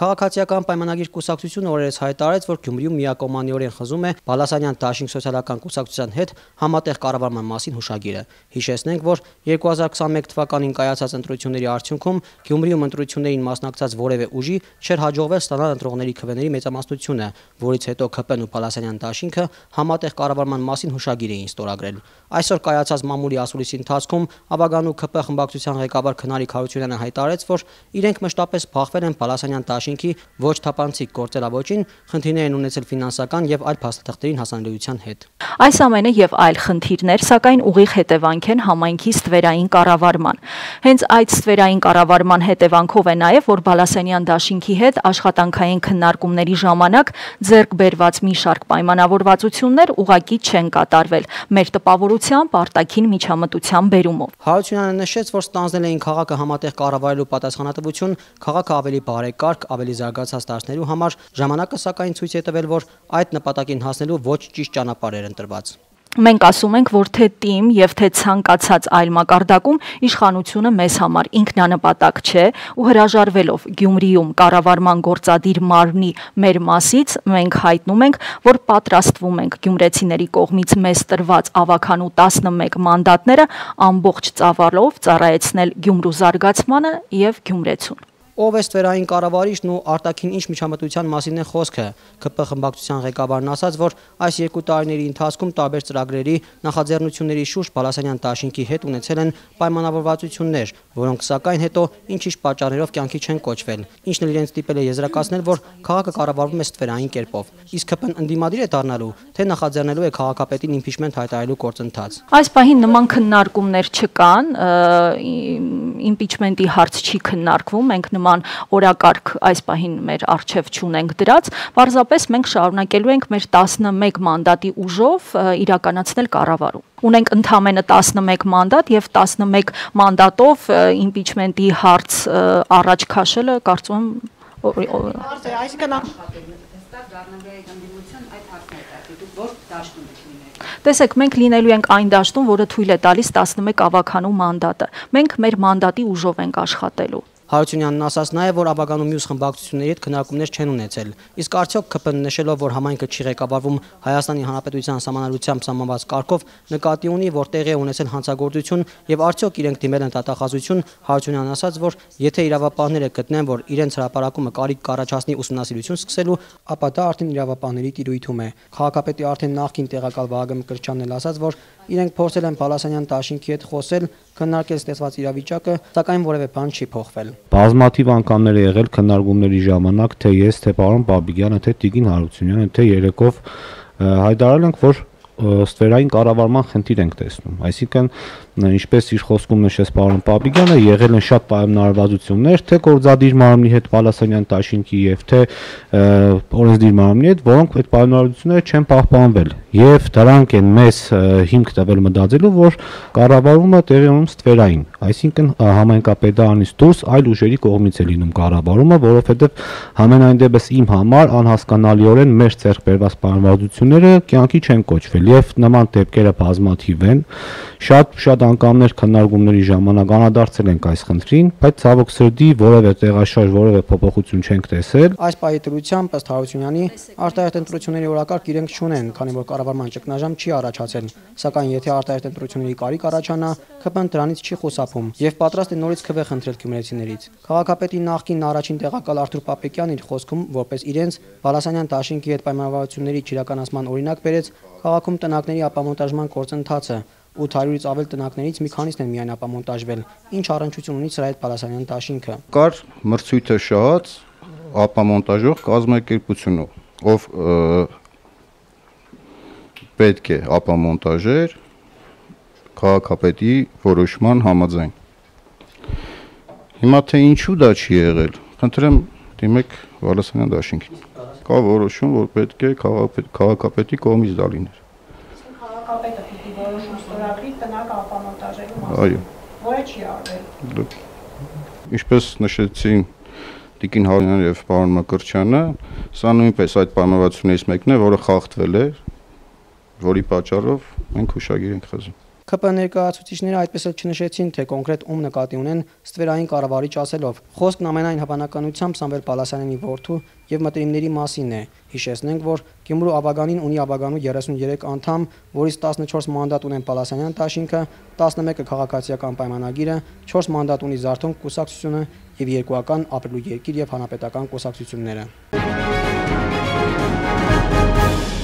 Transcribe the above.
Քաղաքացիական պայմանագիր կուսակցությունը օրերս հայտարարեց, որ Գյումրիում միակողմանիորեն խզում է Բալասանյան Դաշինք սոցիալական կուսակցության հետ համատեղ կառավարման մասին հուշագիրը։ Հիշեցնենք, որ 2021 թվականին կայացած ընտրությունների արդյունքում Գյումրիում ընտրություններին մասնակցած որևէ ուժի չէր հաջողվել ստանալ ընտրողների քվեների մեծամասնությունը, որից հետո ՔՊ-ն ու Բալասանյան Դաշինքը համատեղ կառավարման մասին հուշագիր էին ստորագրել։ Այսօր կայացած մամուլի ասուլիսի ընթացքում Աբագանու ՔՊ խմբակցության ղեկավար Քնարիկ Հարությունյանը հայտարարեց, որ իրենք մշտապես փախվել են Բալասանյան Դաշինքի ոչ թափանցիկ գործելավոճին, խնդիրներ են ունեցել ֆինանսական եւ այլ փաստաթղթերին հասանելիության հետ։ Այս ամենը եւ այլ խնդիրներ, սակայն ուղիղ հետևանք են համայնքի ստվերային կառավարման։ Հենց այդ ստվերային կառավարման հետևանքով է նաեւ, որ Բալասանյան Դաշինքի հետ աշխատանքային քննարկումների ժամանակ ձեռք բերված մի շարք պայմանավորվածություններ ուղղակի չեն կատարվել մեր տպավորությամբ արտաքին միջամտության բերումով։ Հարությունյանը նշեց, որ ստանձնել էին քաղաքը համատեղ կառավարելու պատասխանատվություն, քաղաքը ավելի բարեկարգ, ավելի զարգացած դարձնելու համար, ժամանակը սակայն ցույց է տվել, որ այդ նպատակին հասնելու ոչ ճիշտ ճանապարհ էր ընտրված։ Մենք ասում ենք, որ թե թիմ եւ թե ցանկացած այլ մակարդակում իշխանությունը մեզ համար ինքնանպատակ չէ ու հրաժարվելով Գյումրիում կառավարման գործադիր մարմնի մեր մասից մենք հայտնում ենք, որ պատրաստվում ենք գյումրեցիների կողմից մեզ տրված ավականու 11 մանդատները ամբողջ ծավալով ծառայեցնել Գյումրու զարգացմանը եւ գյումրեցուն։ Ով է ստվերային կառավարիչն ու արտաքին ինչ միջամտության մասին է խոսքը։ ՔՊ խմբակցության ղեկավարն ասաց, որ այս 2 տարիների ընթացքում տարբեր ծրագրերի նախաձեռնությունների շուրջ Բալասանյան Դաշինքի հետ ունեցել են պայմանավորվածություններ, որոնք սակայն հետո ինչ-ինչ պատճառներով կյանքի չեն կոչվել, ինչն էլ իրենց ստիպել է եզրակացնել, որ քաղաքը կառավարվում է ստվերային կերպով։ Իսկ ՔՊ-ն ընդդիմադիր է դառնալու, թե նախաձեռնելու է քաղաքապետին իմպիչմենտ հայտարարելու գործընթաց։ Այս պահին նման քննարկումներ չկան, իմպիչմենտի հարց չի քննարկվում, մենք նման օրակարգ այս պահին մեր առջև չունենք դրած, պարզապես մենք շարունակելու ենք մեր 11 մանդատի ուժով իրականացնել կառավարում։ Ունենք ընդամենը 11 մանդատ եւ 11 մանդատով իմպիչմենտի հարց առաջ քաշելը կարծում եմ Տեսեք, մենք լինելու ենք այն դաշտում, որը թույլ է տալիս 11 ավականու մանդատը։ Մենք մեր մանդատի ուժով ենք աշխատելու։ Հարությունյանն ասաց նաև, որ Աբագանու մյուս խմբակցությունների հետ քննարկումներ չեն ունեցել։ Իսկ արդյոք ՔՊ-ն նշելով, որ համայնքը չի ղեկավարվում Հայաստանի Հանրապետության սահմանադրությամբ սահմանված կարգով, նկատի ունի, որ տեղի է ունեցել հանցագործություն եւ արդյոք իրենք դիմել են դատախազություն, Հարությունյանն ասաց, որ եթե իրավապահները գտնեն, որ իրենց հրապարակումը կարիք կառաջացնի ուսումնասիրություն սկսելու, ապա դա արդեն իրավապահների տիրույթում է։ Քաղաքապետի արդեն նախկին տեղակալ Վահագն Մկրտչյանն էլ ասաց, որ իրենք փորձել են Բալասանյան Դաշինքի հետ խոսել, քննարկել ստեղծված իրավիճակը, սակայն որևէ բան չի փոխվել։ Բազմաթիվ անգամներ է եղել քննարկումների ժամանակ, թե ես, թե պարոն Բաբիկյանը, թե Տիգին Հարությունյանը, թե երեկով հայտարարել ենք, որ ստվերային կառավարման խնդիր ենք տեսնում։ Այսինքն, ինչպես իր խոսքում նշեց պարոն Բաբիկյանը, եղել են շատ պայմանավորվածություններ, թե գործադիր մարմնի հետ Բալասանյան Դաշինքի եւ թե օրենսդիր մարմնի հետ, որոնք այդ պայմանավորվածությունները չեն պահպանվել։ Եվ դրանք են մեզ հիմք տվել մտածելու, որ կառավարումը տեղի ունում ստվերային, այսինքն համայնքապետարանից դուրս այլ ուժերի կողմից է լինում կառավարումը, որովհետեւ համենայն դեպս իմ համար անհասկանալիորեն մեր ձեռք բերված պայմանավորվածությունները կյանքի չեն կոչվել եւ նման դեպքերը բազմաթիվ են։ Շատ անգամներ քննարկումների ժամանակ անդրադարձել ենք այս խնդրին, բայց ցավոք սրտի որևէ տեղաշարժ, որևէ փոփոխություն չենք տեսել։ Այս պահի դրությամբ ըստ Հարությունյանի արտահերթ ընտրությունների օրակարգ իրենք չունեն, քանի որ կառավարման ճգնաժամ չի առաջացել, սակայն եթե արտահերթ ընտրությունների կարիք առաջանա, ՔՊ-ն դրանից չի խուսափում եւ պատրաստ է նորից քվե խնդրել գյումրեցիներից։ Քաղաքապետի նախկին առաջին տեղակալ Արթուր Պապեկյանն իր խոսքում որպես իրենց Բալասանյան Դաշինքի հետ պայմանավորվածությունների իրականացման օրինակ բերեց քաղաքում տնակների ապամոնտաժման գործընթացը։ 800-ից ավել տնակներից մի քանիսն են միայն ապամոնտաժվել, ինչ առնչություն ունի սրա հետ Բալասանյան Դաշինքը։ Կար մրցույթը շահած ապամոնտաժող կազմակերպությունը, ով պետք է ապամոնտաժեր քաղաքապետի որոշման համաձայն։ Հիմա թե ինչու դա չի եղել, խնդրեմ դիմեք Բալասանյան Դաշինքին։ Կա որոշում, որ պետք է քաղաքապետի կողմից դա լիներ։ Քաղաքապետը պիտի որոշում ստորագրի տնակը ապամոնտաժելու մասին։ Այո։ Որը չի արվել։ Ինչպես նշեցին Տիկին Հարությունյանը եւ պարոն Մկրտչյանը, սա նույնպես այդ պայմանավորվածություններից մեկն է, որը խախտվել է, որի պատճառով մենք հուշագիր ենք խզում։ ՔՊ ներկայացուցիչները այդպես էլ չնշեցին, թե կոնկրետ ում նկատի ունեն ստվերային կառավարիչ ասելով։ Խոսքն ամենայն հավանականությամբ Սամվել Պալասանյանի որդու եւ մտերիմների մասին է։ Հիշեցնենք, որ Գյումրու Աբագանին ունի Աբագանու 33 անդամ, որից 14 մանդատ ունեն Պալասանյան դաշինքը, 11-ը քաղաքացիական պայմանագիրը, 4 մանդատ ունի Զարթոնք կուսակցությունը եւ 2-ական Ապրիլու երկիր եւ հանրապետական կուսակցությունները։